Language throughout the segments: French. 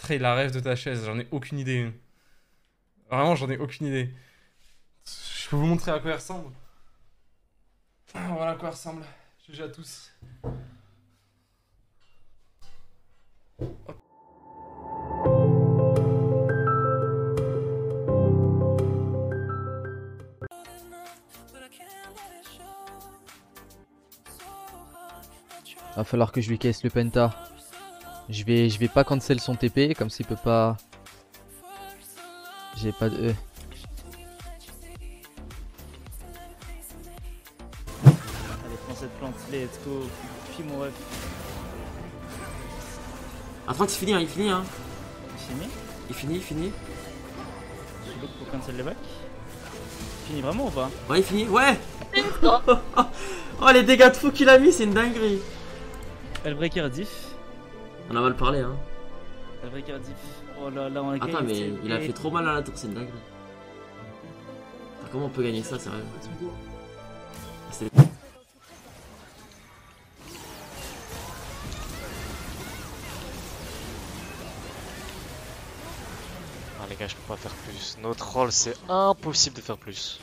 Frère, la rêve de ta chaise, j'en ai aucune idée. Vraiment, j'en ai aucune idée. Je peux vous montrer à quoi elle ressemble. Voilà à quoi elle ressemble. GG à tous. Va falloir que je lui caisse le penta. Je vais pas cancel son TP, comme s'il peut pas... J'ai pas de E. Allez, prends cette plante, let's go. Puis mon ref. Attends, il finit, hein, il finit, hein. Il finit. Il finit. Je suis look pour cancel les bacs. Il finit vraiment ou pas? Ouais, il finit, ouais. Oh, les dégâts de fou qu'il a mis, c'est une dinguerie. Hellbreaker diff. On a mal parlé, hein. Hellbreaker diff. Oh là là, on a gagné. Attends, mais il a fait trop mal à la tour, c'est une dinguerie. Comment on peut gagner ça, sérieux? Ah les gars, je peux pas faire plus. Notre rôle, c'est impossible de faire plus.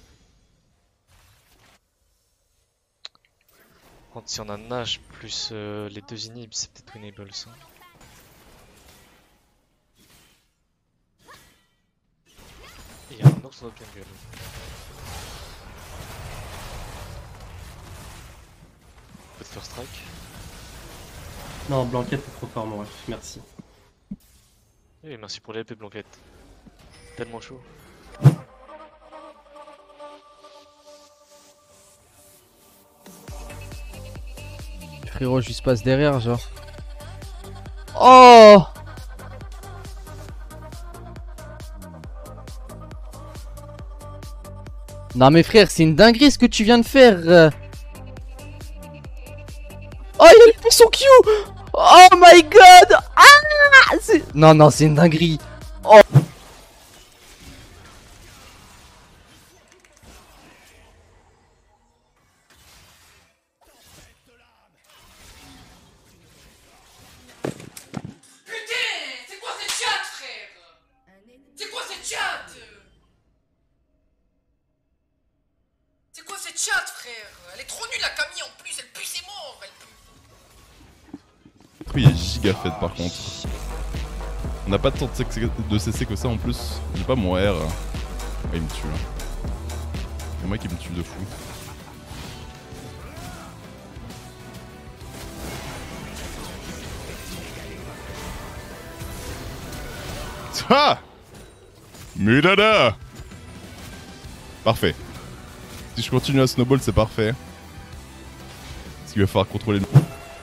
Par contre, si on a Nash plus les deux inhibs, c'est peut-être winnable ça. Il y a un ours dans notre jungle. Peut-être faire strike. Non, Blanquette est trop fort, mon ref, merci. Et merci pour l'épée Blanquette. Tellement chaud. Frérot, je lui passe derrière, genre. Oh! Non mais frère, c'est une dinguerie ce que tu viens de faire. Oh, il a loupé son Q! Oh my god! Ah! Non, non, c'est une dinguerie. Oh! Chat, frère. Elle est trop nulle la Camille en plus, elle pue ses morts, elle pue. Il est giga fait par contre. On n'a pas de temps de CC que ça en plus. J'ai pas mon R. Ah, il me tue là. C'est moi qui me tue de fou. Ah! Mulada! Parfait. Si je continue à snowball, c'est parfait. Parce qu'il va falloir contrôler le...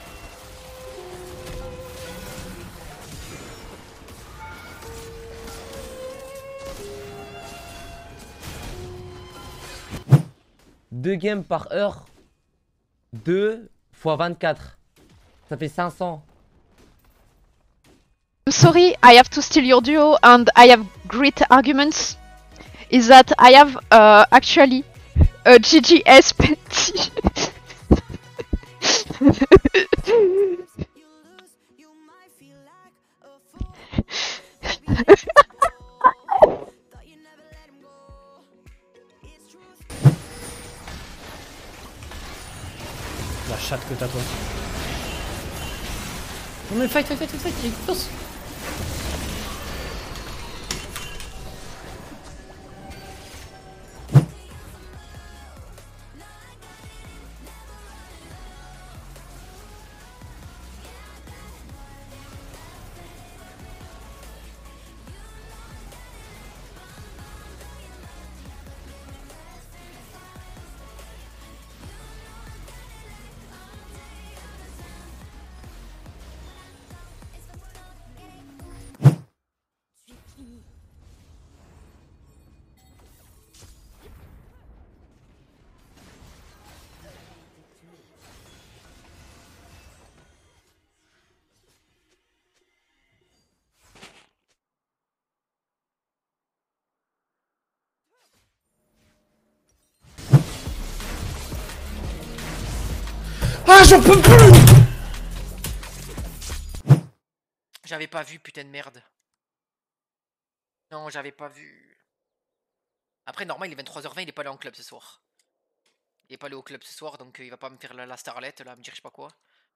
Deux games par heure. 2 fois 24. Ça fait 500. I'm sorry, I have to steal your duo and I have great arguments. Is that I have actually a GGS petty. La chatte que t'as toi. Non mais fight, il est close. Ah, j'en peux plus! J'avais pas vu, putain de merde. Non, j'avais pas vu. Après, normal, il est 23h20, il est pas allé en club ce soir. Il est pas allé au club ce soir, donc il va pas me faire la starlette, là, me dire je sais pas quoi.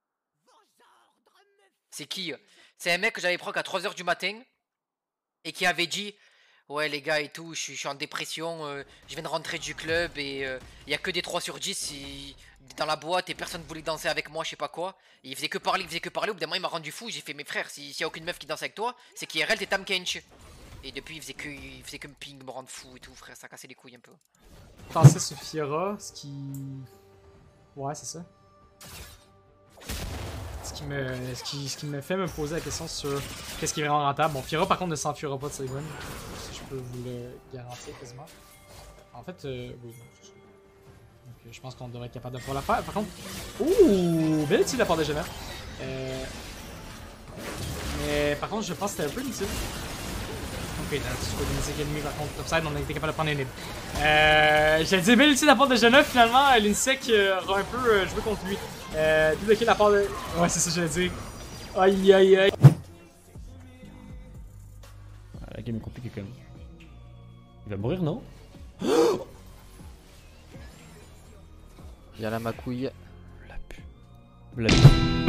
C'est qui? C'est un mec que j'avais proc à 3h du matin et qui avait dit ouais les gars et tout, je suis en dépression, je viens de rentrer du club et il y a que des 3 sur 10 dans la boîte et personne voulait danser avec moi, je sais pas quoi. Et il faisait que parler, au bout d'un moment il m'a rendu fou, j'ai fait mes frères, s'il y a aucune meuf qui danse avec toi, c'est qu'IRL t'es Tam Kench. Et depuis il faisait que me ping, me rendre fou et tout frère, ça cassait les couilles un peu. Je pensais sur Fiora, ce qui... Ouais c'est ça. Ce qui me fait me poser la question sur qu'est-ce qui est vraiment rentable. Bon, Fiora par contre ne s'enfuira pas de Saigon, si je peux vous le garantir quasiment. En fait, oui, donc, je pense qu'on devrait être capable de pouvoir la faire. Par contre, ouh, belle utile de la part de Genève. Mais par contre, je pense que c'était un peu inutile. Ok, dans le squad de musique ennemie, par contre, Topside, on a été capable de prendre un nib. J'allais dire belle utile de la part de Genève, finalement, l'Insec aura un peu joué contre lui. Double kill de la part de... Ouais, c'est ça que j'allais dire. Aïe aïe aïe. La game est compliquée quand même. Il va mourir, non? Y'a la macouille. La pu.